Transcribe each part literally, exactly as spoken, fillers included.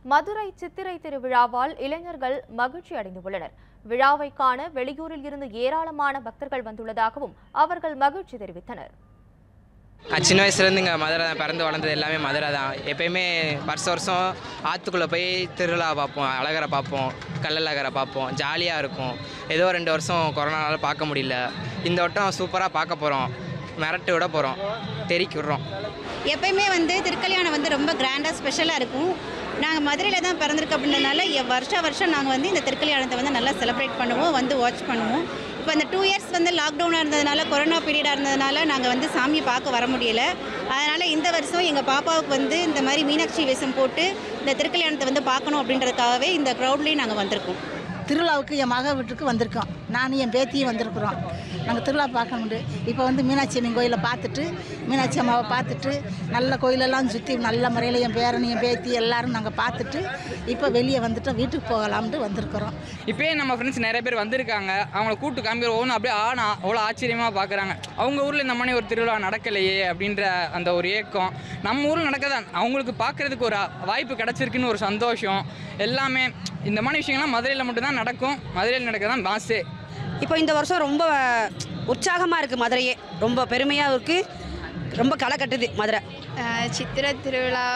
மதுரை சித்திரை திருவிழாவால் இளைஞர்கள் மகிழ்ச்சி அடைந்துள்ளனர். விழாவை காண வெளியூரில் இருந்து ஏராளமான பக்தர்கள் வந்துள்ளதாகவும் அவர்கள் மகிழ்ச்சி தெரிவித்தனர். சின்ன வயசுலேருந்து இங்கே மதுரை தான், பிறந்து வளர்ந்தது எல்லாமே மதுரை தான். எப்பயுமே வருஷம் வருஷம் ஆற்றுக்குள்ளே போய் திருவிழா பார்ப்போம், அழகரை பார்ப்போம், கள்ளழகரை பார்ப்போம், ஜாலியாக இருக்கும். ஏதோ ரெண்டு வருஷம் கொரோனாவால் பார்க்க முடியல. இந்த வட்டம் சூப்பராக பார்க்க போகிறோம், மிரட்டு விட போகிறோம், தெறிக்கி விடுறோம். எப்பயுமே வந்து திருக்கல்யாணம் வந்து ரொம்ப கிராண்டாக ஸ்பெஷலாக இருக்கும். நாங்கள் மதுரையில் தான் பிறந்திருக்க அப்படின்றதுனால வருஷம் வருஷம் நாங்கள் வந்து இந்த திருக்கல்யாணத்தை வந்து நல்லா செலிப்ரேட் பண்ணுவோம், வந்து வாட்ச் பண்ணுவோம். இப்போ இந்த டூ இயர்ஸ் வந்து லாக்டவுனாக இருந்ததுனால, கொரோனா பீரியடாக இருந்ததுனால நாங்கள் வந்து சாமியை பார்க்க வர முடியலை. அதனால் இந்த வருஷம் எங்கள் பாப்பாவுக்கு வந்து இந்த மாதிரி மீனாட்சி வேஷம் போட்டு இந்த திருக்கல்யாணத்தை வந்து பார்க்கணும் அப்படின்றதுக்காகவே இந்த க்ரௌட்லேயும் நாங்கள் வந்திருக்கோம். திருவிழாவுக்கு என் மக வீட்டுக்கு வந்திருக்கோம். நானும் என் பேத்தியும் வந்திருக்கிறோம். நாங்கள் திருவிழா பார்க்க முடியும். இப்போ வந்து மீனாட்சி அம்மன் கோயிலை பார்த்துட்டு, மீனாட்சி அம்மாவை பார்த்துட்டு, நல்ல கோயிலெல்லாம் சுற்றி நல்ல முறையில் என் பேரன் என் பேத்தி எல்லோரும் நாங்கள் பார்த்துட்டு இப்போ வெளியே வந்துட்டோம், வீட்டுக்கு போகலாம்னு வந்திருக்கிறோம். இப்போயே நம்ம ஃப்ரெண்ட்ஸ் நிறைய பேர் வந்திருக்காங்க. அவங்கள கூட்டு காமிக்கிற ஒவ்வொன்று அப்படியே ஆனா அவ்வளோ ஆச்சரியமாக பார்க்குறாங்க. அவங்க ஊரில் இந்த மாதிரி ஒரு திருவிழா நடக்கலையே அப்படின்ற அந்த ஒரு ஏக்கம் நம்ம ஊரில் நடக்கதான். அவங்களுக்கு பார்க்குறதுக்கு ஒரு வாய்ப்பு கிடச்சிருக்குன்னு ஒரு சந்தோஷம். எல்லாமே இந்த மாதிரி விஷயங்கள்லாம் மதுரையில் மட்டும்தான் நடக்கும். மதுரையில் நடக்க தான் பாஸே. இப்போ இந்த வருஷம் ரொம்ப உற்சாகமாக இருக்குது. மதுரையே ரொம்ப பெருமையாக இருக்குது, ரொம்ப களை கட்டுது மதுரை. சித்திரை திருவிழா,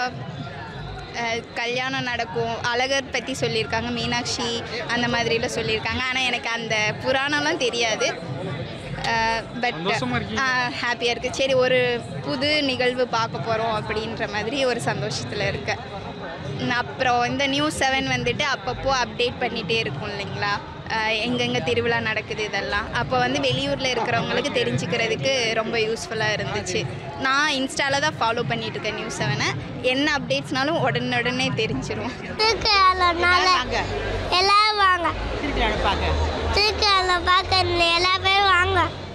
கல்யாணம் நடக்கும், அழகர் பற்றி சொல்லியிருக்காங்க, மீனாட்சி அந்த மாதிரிலாம் சொல்லியிருக்காங்க. ஆனால் எனக்கு அந்த புராணம்லாம் தெரியாது. பட் ஹாப்பியாக இருக்குது. சரி, ஒரு புது நிகழ்வு பார்க்க போகிறோம் அப்படின்ற மாதிரி ஒரு சந்தோஷத்தில் இருக்கேன். அப்புறம் இந்த நியூஸ் செவன் வந்துட்டு அப்பப்போ அப்டேட் பண்ணிகிட்டே இருக்கும் இல்லைங்களா, எங்கெங்கே திருவிழா நடக்குது இதெல்லாம். அப்போ வந்து வெளியூரில் இருக்கிறவங்களுக்கு தெரிஞ்சுக்கிறதுக்கு ரொம்ப யூஸ்ஃபுல்லாக இருந்துச்சு. நான் இன்ஸ்டாவில் தான் ஃபாலோ பண்ணிட்டு இருக்கேன் நியூஸ் செவனை. என்ன அப்டேட்ஸ்னாலும் உடனுடனே தெரிஞ்சிடும். எல்லாம் வாங்க திருக்கல்யாணம் பார்க்க, திருக்கல்யாணம் பார்க்க எல்லா பேரும் வாங்க.